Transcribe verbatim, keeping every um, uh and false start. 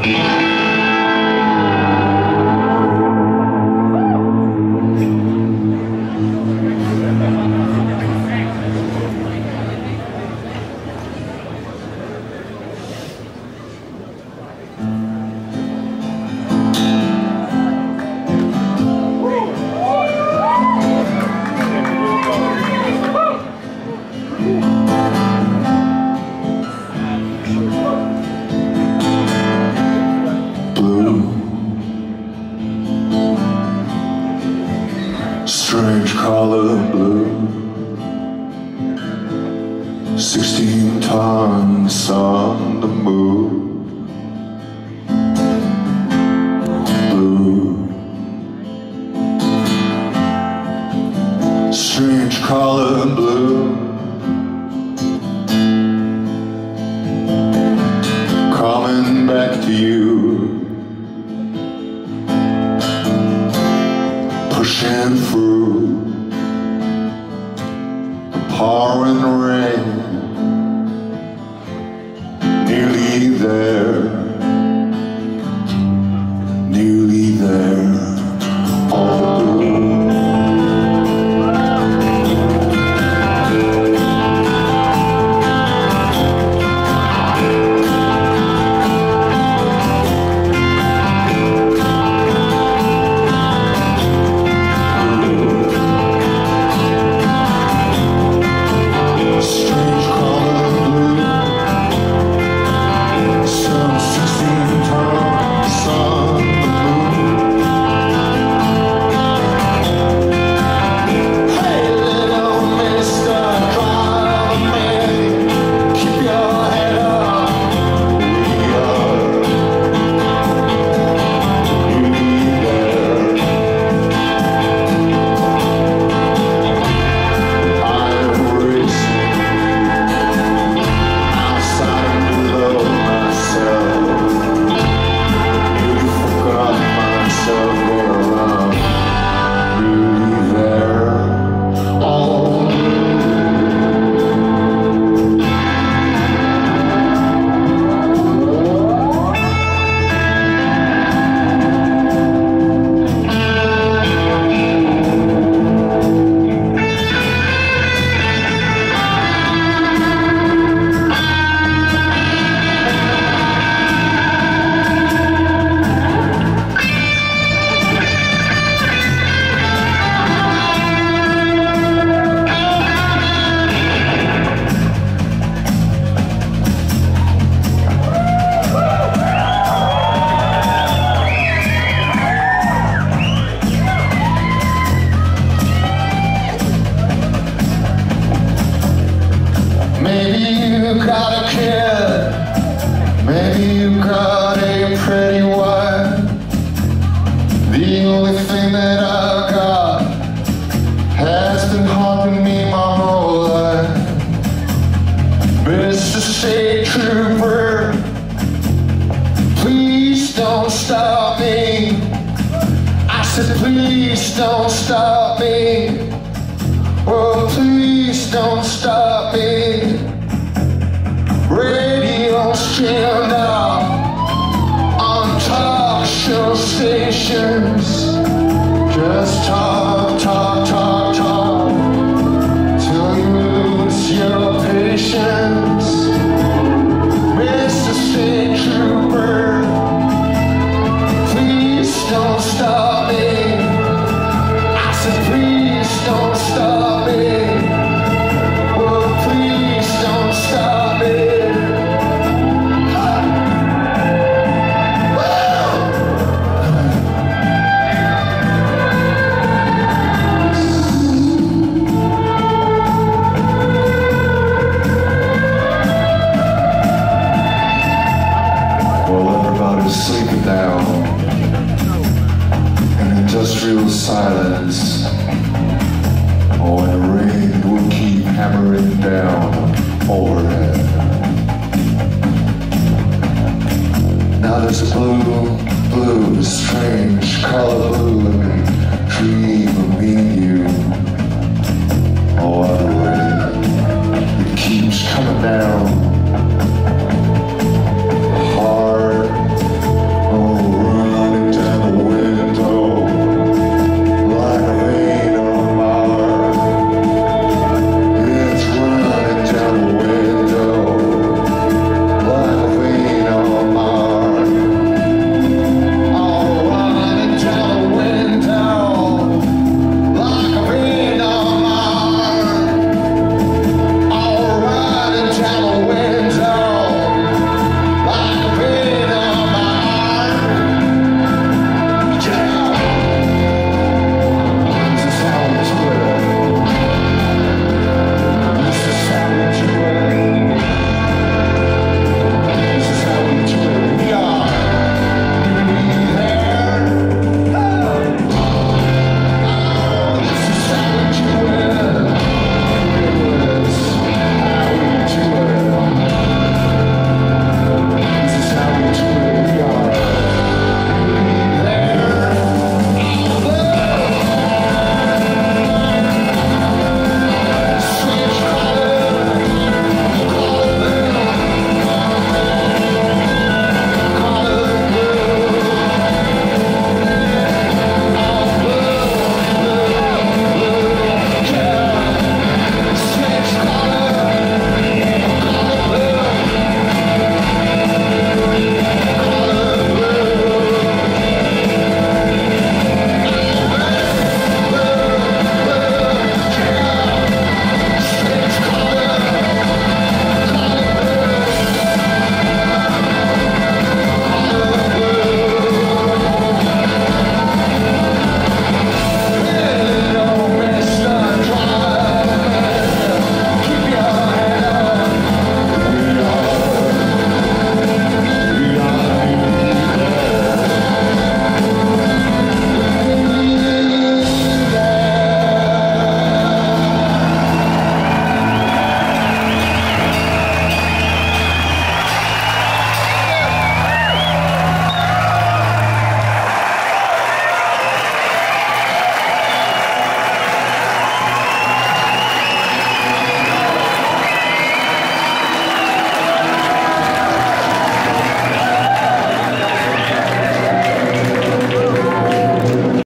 Strange color blue, sixteen tons on the move. Blue, strange color blue, coming back to you, pushing through the pouring rain, nearly there, nearly there, all blue. Got a kid, maybe you got a pretty wife. The only thing that I've got has been haunting me my whole life. Mister State Trooper, please don't stop me. I said please don't stop me. Oh, please don't stop me. Radio's jammed out on talk show stations. Just talk, talk, talk, talk till you lose your patience. Mister State Trooper, please don't stop me. I said please don't stop me. Oh, please don't stop me. Sleeping down in industrial silence. Oh, and the rain will keep hammering down overhead. Now there's a blue, blue, strange color blue, and dream of me and you.